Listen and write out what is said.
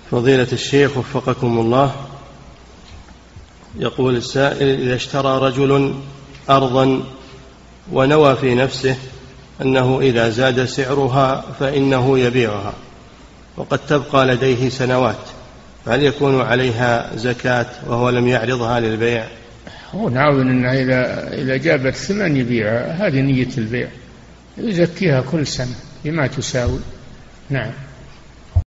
فضيلة الشيخ وفقكم الله، يقول السائل: إذا اشترى رجل أرضا ونوى في نفسه أنه إذا زاد سعرها فإنه يبيعها وقد تبقى لديه سنوات، فهل يكون عليها زكاة وهو لم يعرضها للبيع؟ هو نعود أنه إذا جابت ثمن يبيعها، هذه نية البيع، يزكيها كل سنة بما تساوي. نعم.